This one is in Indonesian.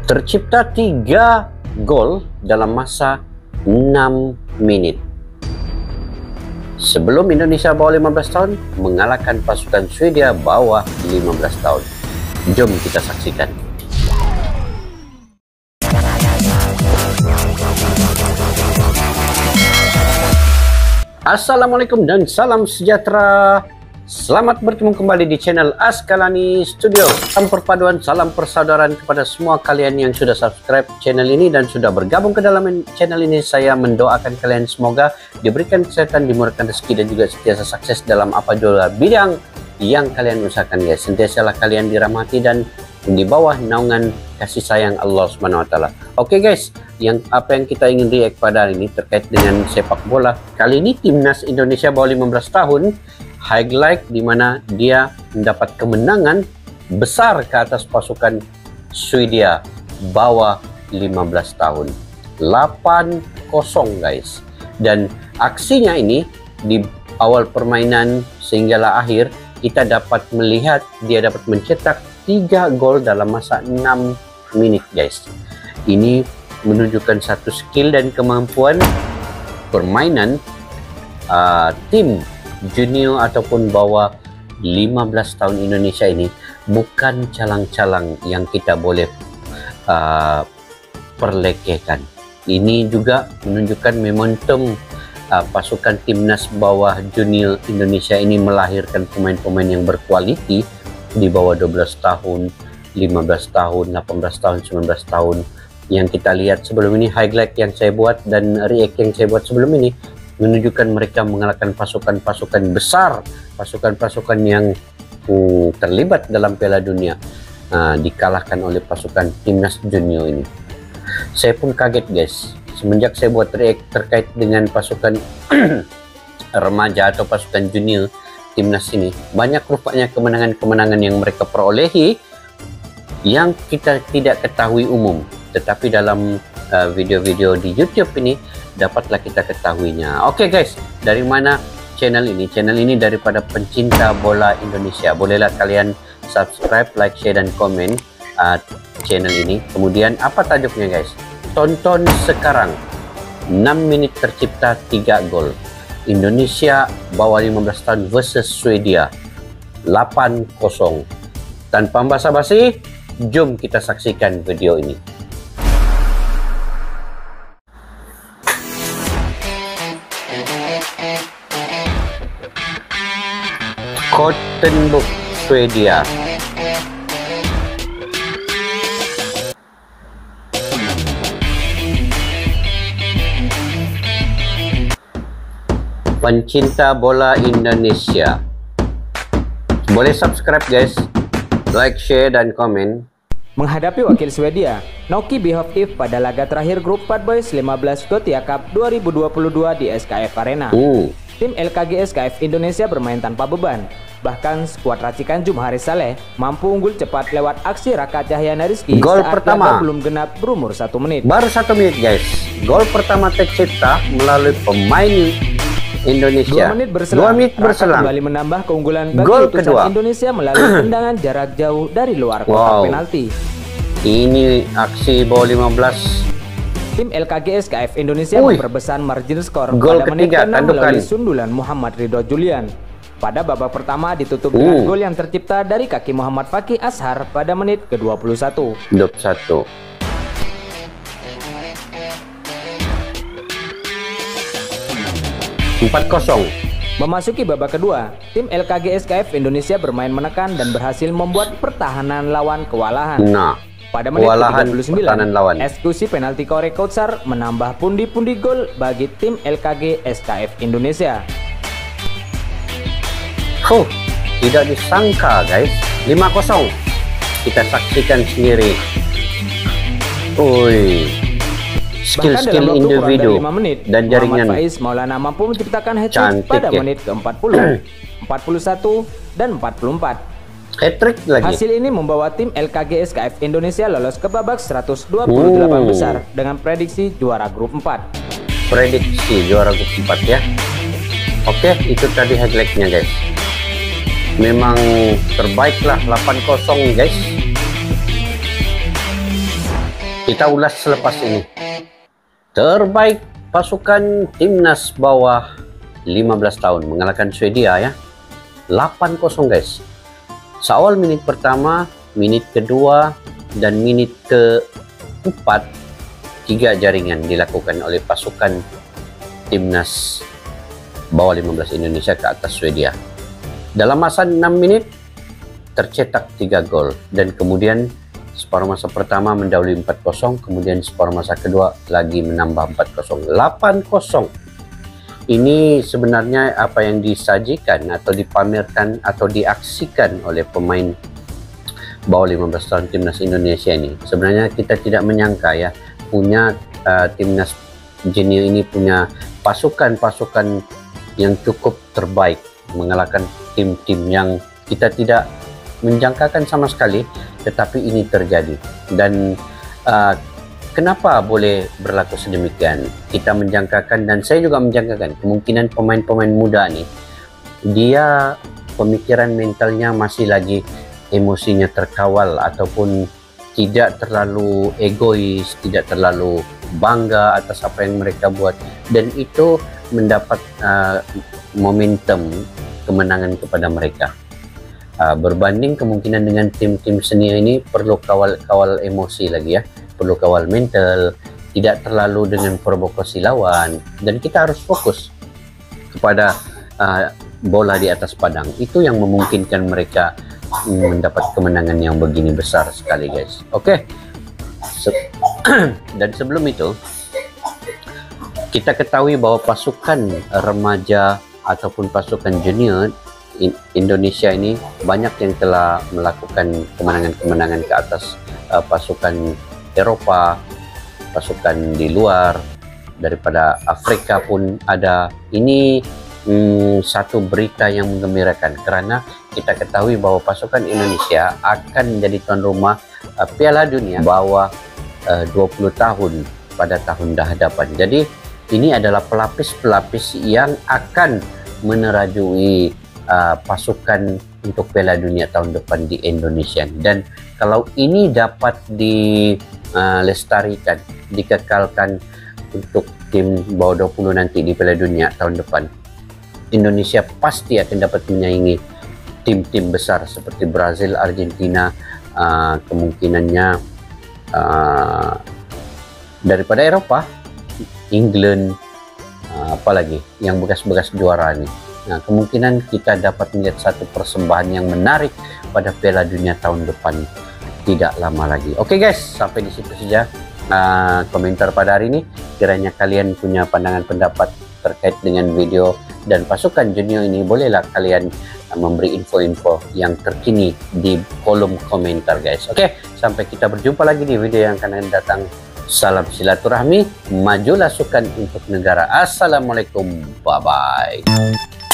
Tercipta 3 gol dalam masa 6 menit. Sebelum Indonesia bawah 15 tahun mengalahkan pasukan Swedia bawah 15 tahun. Jom kita saksikan. Assalamualaikum dan salam sejahtera. Selamat bertemu kembali di channel Askalani Studio. Salam perpaduan, salam persaudaraan kepada semua kalian yang sudah subscribe channel ini dan sudah bergabung ke dalam channel ini. Saya mendoakan kalian semoga diberikan kesehatan, dimurahkan rezeki dan juga sentiasa sukses dalam apa juga bidang yang kalian usahakan, guys. Sentiasalah kalian dirahmati dan di bawah naungan kasih sayang Allah Subhanahu wa taala. Oke guys, apa yang kita ingin react pada hari ini terkait dengan sepak bola. Kali ini timnas Indonesia bawah 15 tahun highlight di mana dia mendapat kemenangan besar ke atas pasukan Swedia bawah 15 tahun. 8-0 guys. Dan aksinya ini di awal permainan sehinggalah akhir kita dapat melihat dia dapat mencetak 3 gol dalam masa 6 menit guys. Ini menunjukkan satu skill dan kemampuan permainan tim junior ataupun bawah 15 tahun Indonesia ini bukan calang-calang yang kita boleh perlekehkan. Ini juga menunjukkan momentum pasukan timnas bawah junior Indonesia ini melahirkan pemain-pemain yang berkualiti di bawah 12 tahun, 15 tahun, 18 tahun, 19 tahun. Yang kita lihat sebelum ini, highlight yang saya buat dan react yang saya buat sebelum ini menunjukkan mereka mengalahkan pasukan-pasukan besar, pasukan-pasukan yang terlibat dalam Piala Dunia, dikalahkan oleh pasukan timnas junior ini. Saya pun kaget guys, semenjak saya buat react terkait dengan pasukan remaja atau pasukan junior timnas ini, banyak rupanya kemenangan-kemenangan yang mereka perolehi yang kita tidak ketahui umum, tetapi dalam video-video di YouTube ini dapatlah kita ketahuinya. Oke guys, dari mana channel ini? Channel ini daripada pencinta bola Indonesia. Bolehlah kalian subscribe, like, share dan komen channel ini. Kemudian apa tajuknya guys? Tonton sekarang. 6 menit tercipta 3 gol. Indonesia bawah 15 tahun versus Swedia 8-0. Tanpa basa-basi, jom kita saksikan video ini. Gothenburg, Swedia. Pencinta bola Indonesia, boleh subscribe guys, like, share dan komen. Menghadapi wakil Swedia, Noki Bihoff pada laga terakhir grup 4 Boys 15 Gothia Cup 2022 di SKF Arena. Tim LKG SKF Indonesia bermain tanpa beban. Bahkan skuad racikan Jumhari Saleh mampu unggul cepat lewat aksi Raka Cahyana Rizky gol saat pertama laga belum genap berumur 1 menit. Baru 1 menit guys. Gol pertama tercipta melalui pemain Indonesia. 2 menit berselang, Raka kembali menambah keunggulan bagi gol utusan kedua Indonesia melalui tendangan jarak jauh dari luar kotak penalti. Ini aksi bawah 15. Tim LKG SKF Indonesia memperbesar margin skor gol pada menit ketiga, ke-6 melalui sundulan Muhammad Ridho Julian. Pada babak pertama ditutup dengan gol yang tercipta dari kaki Muhammad Fakih Ashar pada menit ke-21. 21. Memasuki babak kedua, tim LKG SKF Indonesia bermain menekan dan berhasil membuat pertahanan lawan kewalahan. Pada menit ke-39, eksekusi penalti Korek Kotsar menambah pundi-pundi gol bagi tim LKG SKF Indonesia. Tidak disangka guys, 5-0. Kita saksikan sendiri. Skill-skill individu dan jaringan. Muhammad Faiz Maulana mampu menciptakan hat-trick pada menit ke-40, 41 dan 44. Hat-trick lagi. Hasil ini membawa tim LKG SKF Indonesia lolos ke babak 128 besar dengan prediksi juara grup 4. Prediksi juara grup 4 ya. Oke, itu tadi highlight-nya guys. Memang terbaik lah 8-0 guys. Kita ulas selepas ini. Terbaik pasukan timnas bawah 15 tahun mengalahkan Swedia ya. 8-0 guys. Seawal menit pertama, menit kedua, dan menit keempat, 3 jaringan dilakukan oleh pasukan timnas bawah 15 Indonesia ke atas Swedia. Dalam masa 6 menit tercetak 3 gol, dan kemudian separuh masa pertama mendahului 4-0, kemudian separuh masa kedua lagi menambah 4-0. 8-0. Ini sebenarnya apa yang disajikan atau dipamerkan atau diaksikan oleh pemain bawah 15 tahun timnas Indonesia ini. Sebenarnya kita tidak menyangka ya, punya timnas junior ini punya pasukan-pasukan yang cukup terbaik, mengalahkan tim-tim yang kita tidak menjangkakan sama sekali, tetapi ini terjadi. Dan kenapa boleh berlaku sedemikian? Kita menjangkakan, dan saya juga menjangkakan, kemungkinan pemain-pemain muda nih, dia pemikiran mentalnya masih lagi, emosinya terkawal, ataupun tidak terlalu egois, tidak terlalu bangga atas apa yang mereka buat, dan itu mendapat momentum kemenangan kepada mereka. Berbanding kemungkinan dengan tim-tim senior ini perlu kawal emosi lagi ya, perlu kawal mental, tidak terlalu dengan provokasi lawan, dan kita harus fokus kepada bola di atas padang. Itu yang memungkinkan mereka mendapat kemenangan yang begini besar sekali guys. Oke. Dan sebelum itu kita ketahui bahwa pasukan remaja ataupun pasukan junior Indonesia ini banyak yang telah melakukan kemenangan-kemenangan ke atas pasukan Eropa, pasukan di luar, daripada Afrika pun ada. Ini satu berita yang menggembirakan, karena kita ketahui bahwa pasukan Indonesia akan menjadi tuan rumah Piala Dunia bawah 20 tahun pada tahun hadapan. Jadi ini adalah pelapis-pelapis yang akan menerajui pasukan untuk Piala Dunia tahun depan di Indonesia. Dan kalau ini dapat dilestarikan, dikekalkan untuk tim bawah 20 nanti di Piala Dunia tahun depan, Indonesia pasti akan dapat menyaingi tim-tim besar seperti Brazil, Argentina, kemungkinannya daripada Eropa, England, apalagi yang bekas-bekas juara nih. Nah, kemungkinan kita dapat melihat satu persembahan yang menarik pada Piala Dunia tahun depan tidak lama lagi. Oke guys, sampai di situ saja komentar pada hari ini. Kiranya kalian punya pandangan pendapat terkait dengan video dan pasukan junior ini, bolehlah kalian memberi info-info yang terkini di kolom komentar guys. Oke, sampai kita berjumpa lagi di video yang akan datang. Salam silaturahmi, majulah sukan untuk negara. Assalamualaikum, bye-bye.